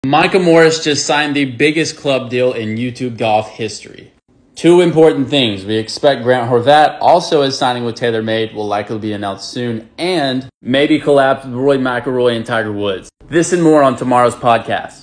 Micah Morris just signed the biggest club deal in YouTube golf history. Two important things. We expect Grant Horvat also is signing with TaylorMade, will likely be announced soon, and maybe collab with Rory McIlroy and Tiger Woods. This and more on tomorrow's podcast.